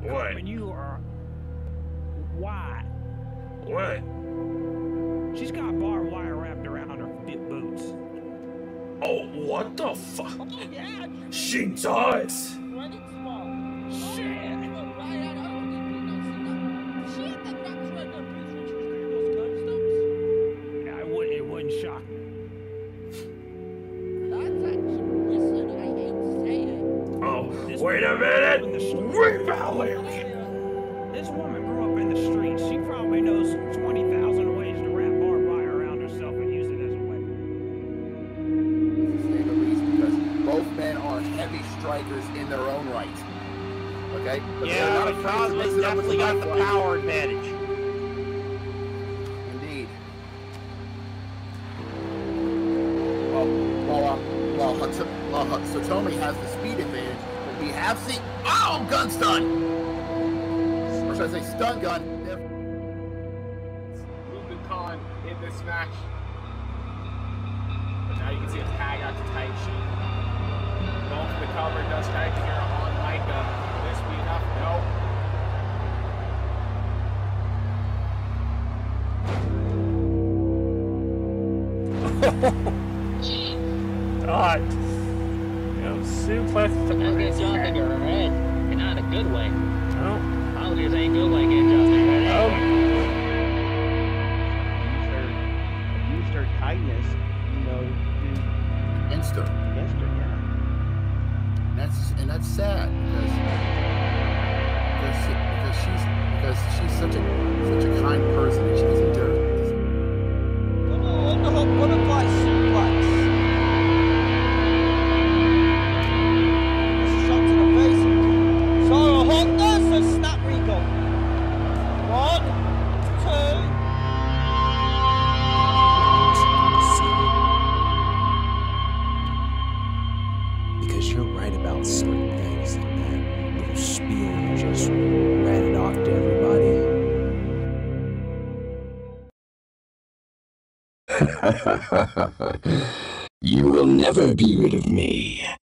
What? Carmen, you are... Why? What? She's got barbed wire wrapped around her boots. Oh, what the fuck? Oh, yeah. She does! Shit! It wouldn't shock me. Oh, wait a minute! Wait, Valerie! This woman grew up in the streets. She probably knows 20,000 ways to wrap barbed wire around herself and use it as a weapon. To say the least, because both men are heavy strikers in their own right. Okay? But Yeah, but Cosmo's definitely got the power advantage. Indeed. Well, Satomi has the speed advantage, but we have seen... Oh, gun stun! Or should I say stun gun? Rubicon in this match. But now you can see him tag out to Tai Chi. Going for the cover, does tag here on Micah. Will this be enough? No. God. Suplex to That's get Johnson to her head, and not in a good way. No. Apologies ain't good way getting Johnson to her head. Used her kindness, you know, Against her. against her, yeah. That's sad because she's such a kind person and she doesn't dare. Butterfly suplex. Shot to the face. So Honda, so snap Rico. 1, 2. Because you're right about certain things, and that little spiel you just ratted off to everybody. You will never be rid of me.